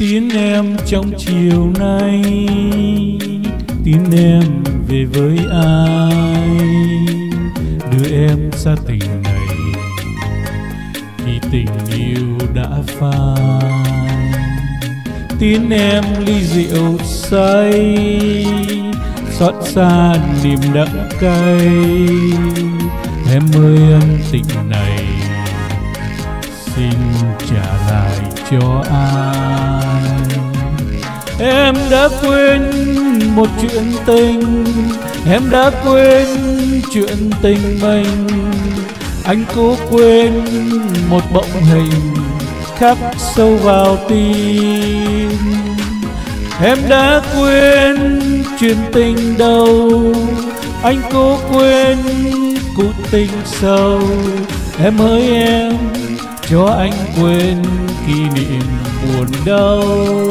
Tin em trong chiều nay, tin em về với ai, đưa em xa tình này khi tình yêu đã phai. Tin em ly rượu say, xót xa niềm đắng cay. Em ơi ân tình này xin trả lại cho ai. Em đã quên một chuyện tình, em đã quên chuyện tình mình. Anh cố quên một bóng hình khắc sâu vào tim. Em đã quên chuyện tình đầu, anh cố quên cuộc tình sâu. Em hỡi em, cho anh quên kỷ niệm buồn đau.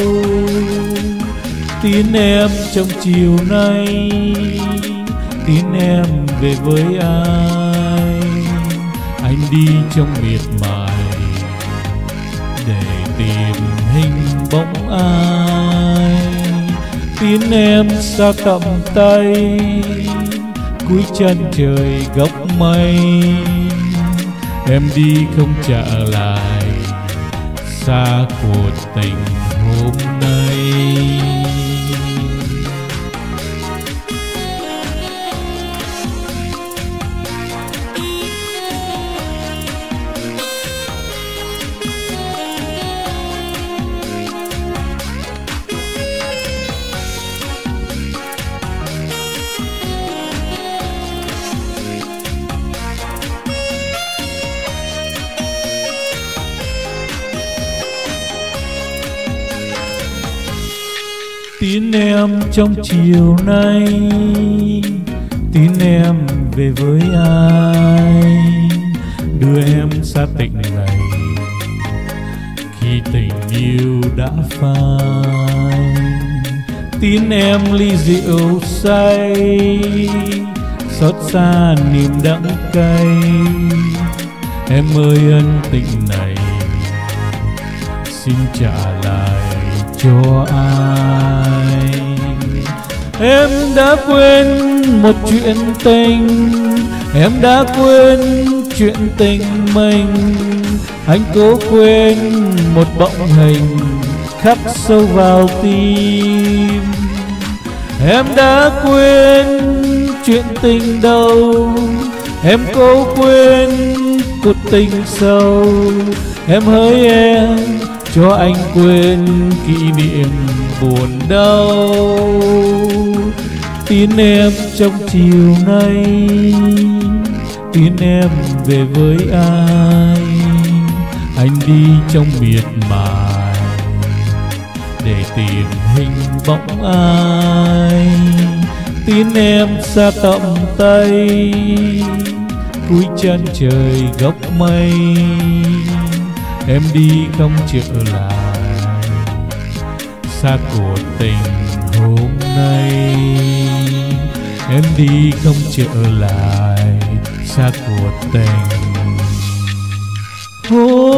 Tin em trong chiều nay, tin em về với ai. Anh đi trong miệt mài để tìm hình bóng ai. Tin em xa tầm tay, cuối chân trời góc mây. Em đi không trả lại xa cuộc tình hôm nay. Tin em trong chiều nay, tin em về với ai, đưa em xa tình này khi tình yêu đã phai. Tin em ly rượu say, xót xa niềm đắng cay. Em ơi ân tình này xin trả lại cho ai. Em đã quên một chuyện tình, em đã quên chuyện tình mình. Anh cố quên một bóng hình khắc sâu vào tim. Em đã quên chuyện tình đầu, em cố quên cuộc tình sâu. Em hỡi em, cho anh quên kỷ niệm buồn đau. Tin em trong chiều nay, tin em về với ai. Anh đi trong miệt mài để tìm hình bóng ai. Tin em xa tầm tay, cuối chân trời góc mây. Em đi không trở lại xa cuộc tình hôm nay. Em đi không trở lại xa cuộc tình hôm